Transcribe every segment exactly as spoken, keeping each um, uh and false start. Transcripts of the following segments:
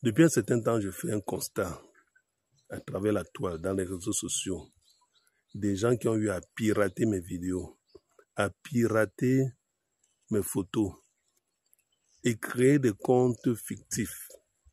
Depuis un certain temps, je fais un constat à travers la toile, dans les réseaux sociaux, des gens qui ont eu à pirater mes vidéos, à pirater mes photos et créer des comptes fictifs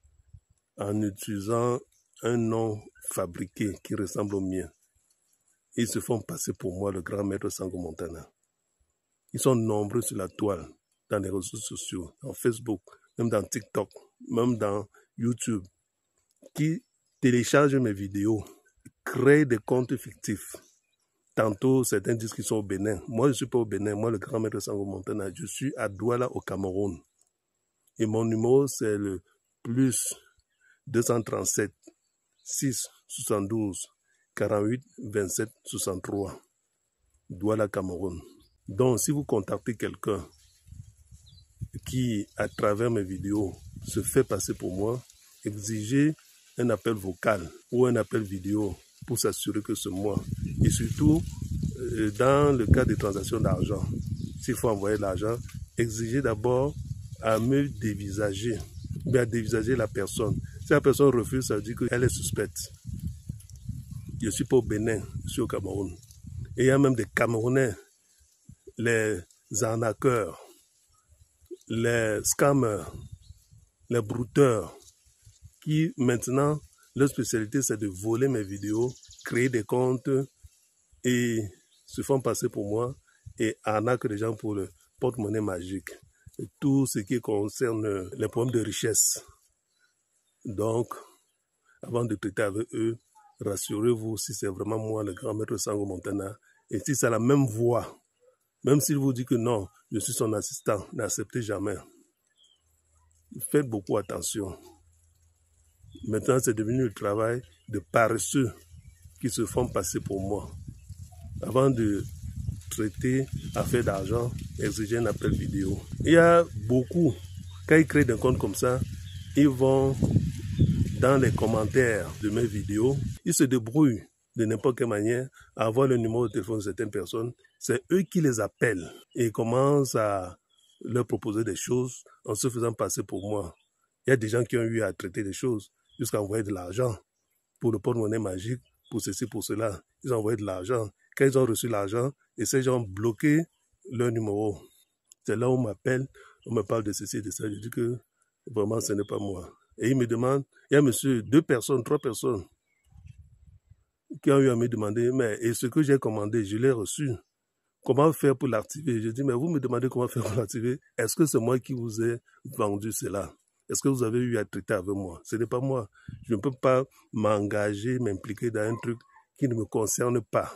en utilisant un nom fabriqué qui ressemble au mien. Ils se font passer pour moi le grand maître Sango Montana. Ils sont nombreux sur la toile, dans les réseaux sociaux, dans Facebook, même dans TikTok, même dans YouTube, qui téléchargent mes vidéos, créent des comptes fictifs. Tantôt, certains disent qu'ils sont au Bénin. Moi, je ne suis pas au Bénin. Moi, le grand maître Sango Montana, je suis à Douala, au Cameroun. Et mon numéro, c'est le plus deux cent trente-sept, six soixante-douze, quarante-huit, vingt-sept, soixante-trois. Douala, Cameroun. Donc, si vous contactez quelqu'un qui, à travers mes vidéos, se fait passer pour moi, exigez un appel vocal ou un appel vidéo pour s'assurer que c'est moi. Et surtout, dans le cas des transactions d'argent, s'il faut envoyer de l'argent, exigez d'abord à me dévisager, ou à dévisager la personne. Si la personne refuse, ça veut dire qu'elle est suspecte. Je ne suis pas au Bénin, je suis au Cameroun. Et il y a même des Camerounais, les arnaqueurs, les scammers, les brouteurs, qui maintenant, leur spécialité, c'est de voler mes vidéos, créer des comptes et se font passer pour moi et arnaquent les gens pour le porte-monnaie magique. Et tout ce qui concerne les problèmes de richesse. Donc, avant de traiter avec eux, rassurez-vous si c'est vraiment moi, le grand maître Sango Montana, et si c'est la même voix, même s'il vous dit que non, je suis son assistant, n'acceptez jamais. Faites beaucoup attention. Maintenant, c'est devenu le travail de paresseux qui se font passer pour moi. Avant de traiter affaires d'argent, exiger un appel vidéo. Il y a beaucoup, quand ils créent des comptes comme ça, ils vont dans les commentaires de mes vidéos, ils se débrouillent de n'importe quelle manière à avoir le numéro de téléphone de certaines personnes. C'est eux qui les appellent et commencent à leur proposer des choses en se faisant passer pour moi. Il y a des gens qui ont eu à traiter des choses jusqu'à envoyer de l'argent pour le porte-monnaie magique, pour ceci, pour cela. Ils ont envoyé de l'argent. Quand ils ont reçu l'argent, et ces gens ont bloqué leur numéro. C'est là où on m'appelle, on me parle de ceci et de ça. Je dis que vraiment ce n'est pas moi. Et ils me demandent, il y a monsieur, deux personnes, trois personnes qui ont eu à me demander, mais et ce que j'ai commandé, je l'ai reçu. Comment faire pour l'activer? Je dis, mais vous me demandez comment faire pour l'activer? Est-ce que c'est moi qui vous ai vendu cela? Est-ce que vous avez eu à traiter avec moi? Ce n'est pas moi. Je ne peux pas m'engager, m'impliquer dans un truc qui ne me concerne pas.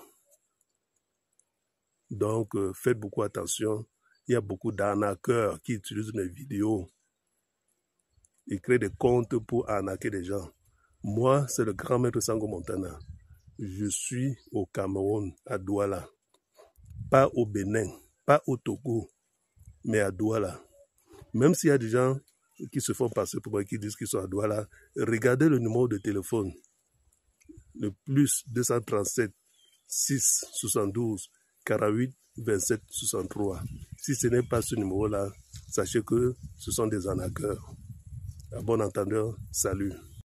Donc, euh, faites beaucoup attention. Il y a beaucoup d'arnaqueurs qui utilisent mes vidéos. Ils créent des comptes pour arnaquer les gens. Moi, c'est le grand maître Sango Montana. Je suis au Cameroun, à Douala. Pas au Bénin, pas au Togo, mais à Douala. Même s'il y a des gens qui se font passer pour moi, qui disent qu'ils sont à Douala, regardez le numéro de téléphone. Le plus deux cent trente-sept, six soixante-douze, quarante-huit, vingt-sept, soixante-trois. Si ce n'est pas ce numéro-là, sachez que ce sont des arnaqueurs. À bon entendeur, salut.